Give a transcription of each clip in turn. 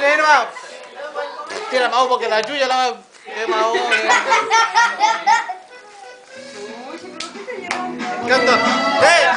ven nomás. Tira más porque la chulla la va. ¿Qué onda? ¡Eh!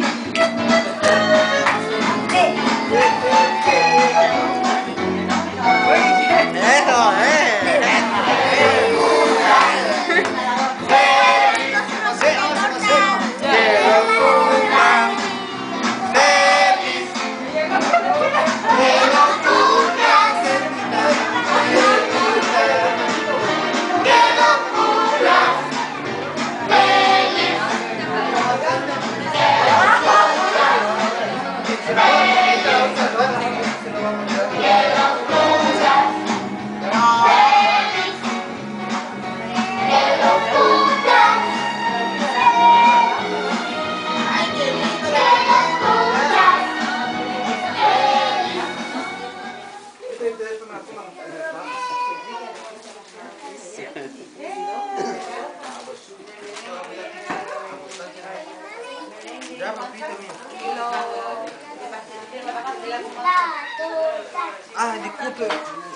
Ya, papito mío. Ah, disculpe.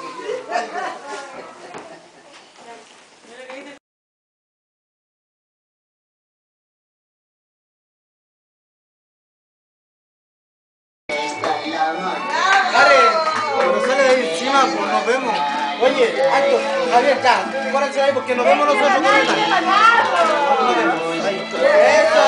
Karen, cuando sale de ahí encima, pues nos vemos. Oye, alto, Javier, ya, pónganse ahí porque nos vemos nosotros con el Dani. Nos vemos. Ahí. ¡Eso!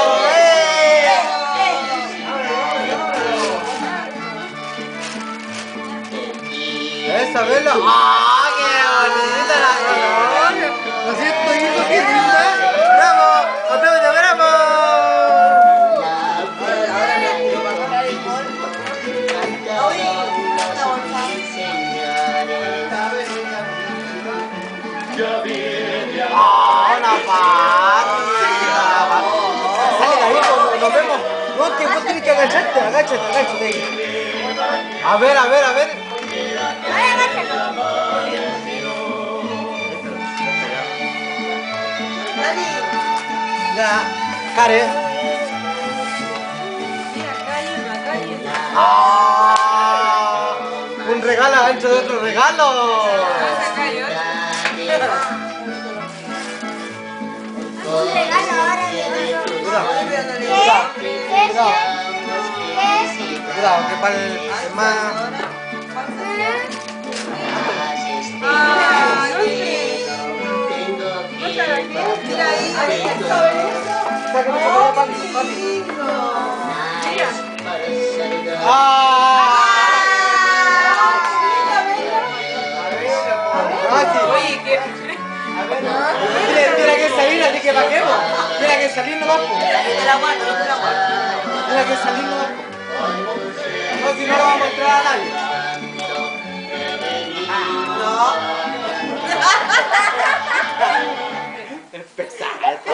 ¡Esa vela! ¡Ah, qué bonita la colonia! Lo siento, hijo, qué linda. ¡Bravo! ¡Aplausos, bravo! ¡Hola, papá! Sale de ahí, nos vemos. No, que vos tienes que agacharte, agáchate ahí. A ver. Ya, Karen. ¡Ah! Un regalo dentro de otro regalo. Un regalo ahora de Cuidado, que para el más... Tiene que salir, así que vaquemos. Tiene que salir nomás. Tiene que salir nomás. No, si no lo vamos a mostrar a nadie. No. Es pesado esto.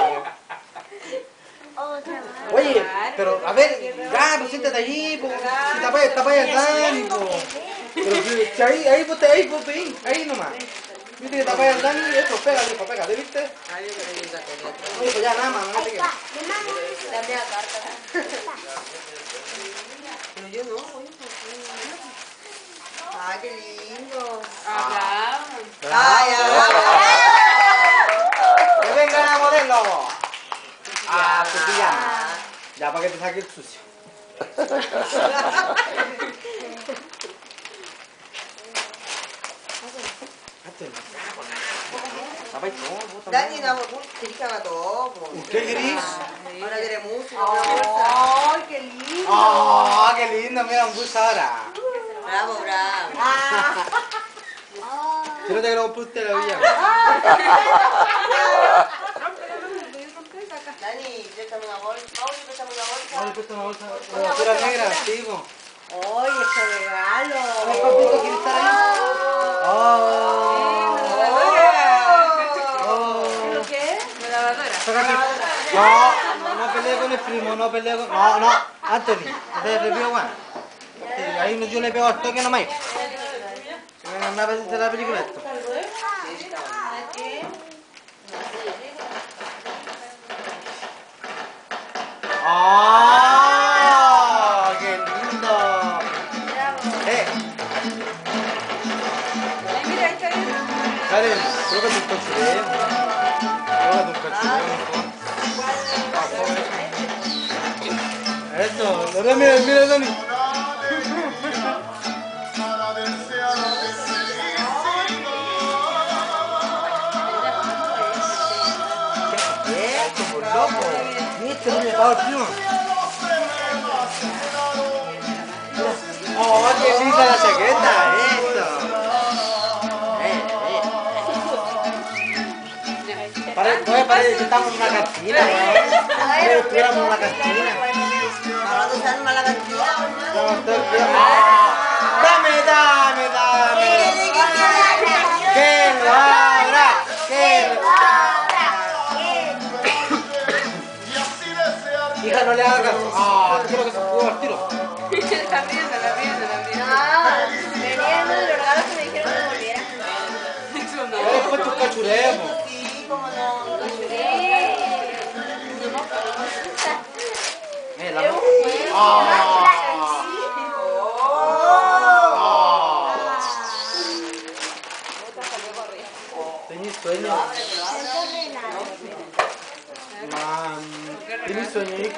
Oye, pero a ver, ya, pues siéntate allí, pues. Si tapáis el Dani, pues. Pero si ahí nomás. Viste que tapáis el Dani, eso, pégale, ¿viste? Oye, pues ya, nada más, no te quedes. Dame la carta. Pero yo no, oye, ¡ay, qué lindo! ¡Ay, ¡que vengan a moverlo! ¡Ah, tu pijama! Ya, para que te saque el sucio. Dani, no, querés que haga todo. ¿Qué gris? Ahora queremos música. ¡Ay, qué lindo! ¡Oh, qué lindo! Mira, un bus ahora. Bravo. Si no te lo compré usted, lo villa. Dani, préstame una bolsa. Pauli, préstame una bolsa. Oye, presta una bolsa. Una pura negra, sí, po. ¡Ay, ese regalo! Ay, papito, ¿quieres estar ahí? No pelee con el primo, no pelee con... No, Anthony, te review, Juan. Ahí yo le pego al toque nomás. Me anda a hacer la película esto. ¡Ah! ¡Qué lindo! Mira, mira, Dani. Esto, por loco. Viste, no me pago el primo. Oh, qué linda la chaqueta, eso. Parece que estamos en una cantina, ¿no? Parece que estuviéramos en una cantina. Ahora tú sabes más la cantina. Dame. Que lo abra. Hija, no le hagas caso. Quiero que se juegue al tiro. La rienda. No, venían los regalos que me dijeron que volviera. Después tus cachuremos. Sí, cómo no. ¿Tenés sueño? ¿Tienes sueño, hijo?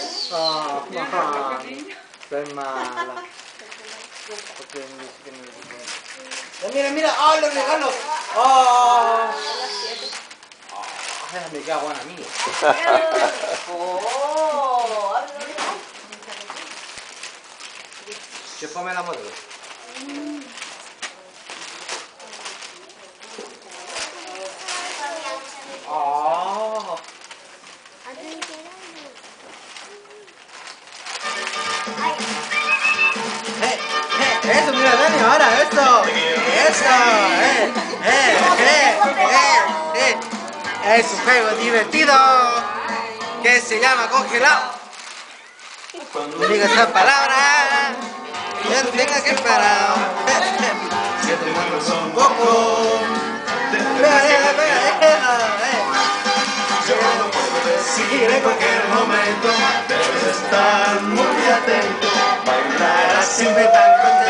Soy mala. Porque mira, los regalos. Me queda buena a mí. Después me la modelo. Eso, mira, Dani, ahora, eso. Es un juego divertido que se llama congelado. No digas esa palabra, ya no tengas que parar. Si te mueves un poco, yo no puedo decir en cualquier momento, debes estar muy atento, bailarás siempre tan contento.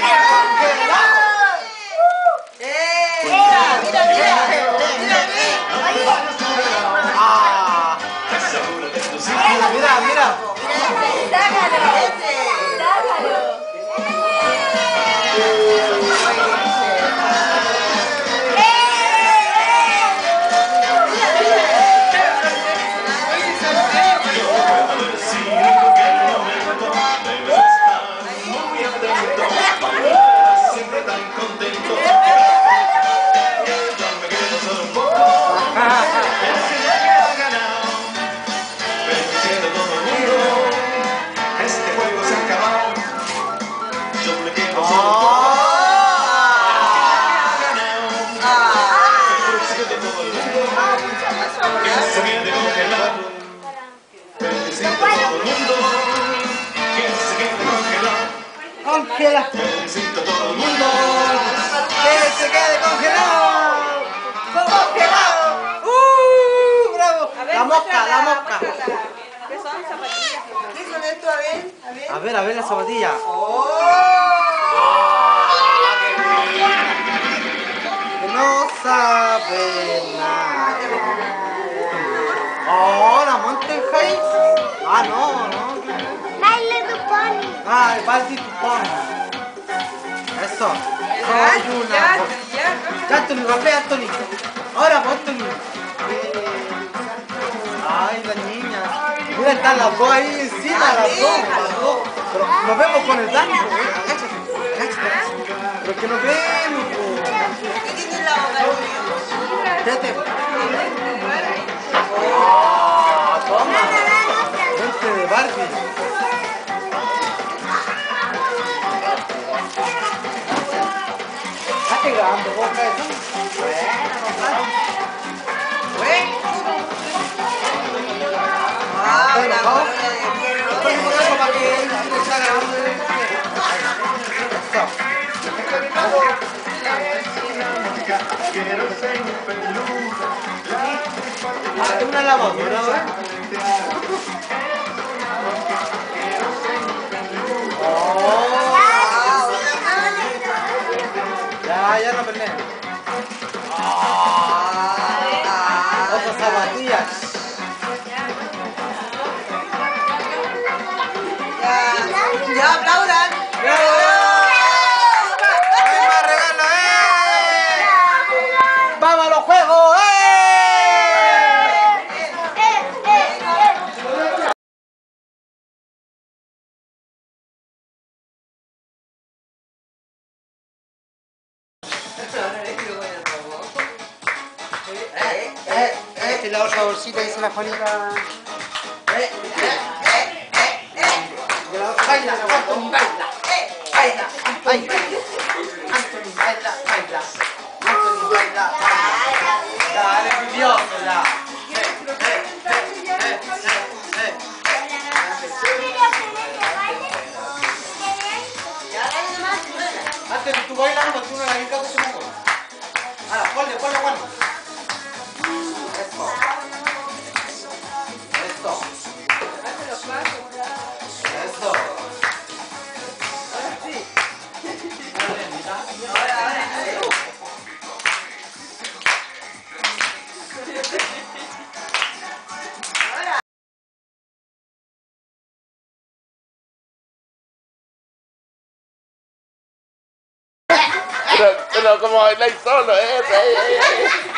Mira. Siempre tan contento. Yo me quedo solo un poco. Este juego se ha acabado. Yo me quedo solo un poco. Felicito a todo el mundo que se quede congelado. Felicito a todo el mundo que se quede congelado. Felicito a todo el mundo que se quede congelado. ¡Bravo! La mosca. ¿Qué son zapatillas? ¿Qué son esto? A ver. A ver la zapatilla. Que no sabe nada. La Mountain High. No. El Baldi Tupón. Eso. Soy una. Ya, Anthony, rapea, Anthony. Ahora, Anthony. Ay, la niña. Mira, están las dos ahí encima, las dos. Pero nos vemos con el Dani. Pero que nos vemos. ¿Qué tiene la boca, Fíjate. Toma. Gente de Barbie. ¿Estás grabando vos, cabezón? Una lavadora, ya no peleé. Otras zapatillas. Ya, Ya aplaudan. ¡Bravo! ¡Hay más regalos, ¡Vamos a los juegos, Este es la otra bolsita, dice la Juanita. Baila, Anthony, baila. Baila, Anthony, baila. Anthony, baila. Dale, envidioso, ya. Antes tú bailas, no, tú no la quitas, se me mueve. Ahora, ponle, Juan. Esto. Pero como bailáis solo,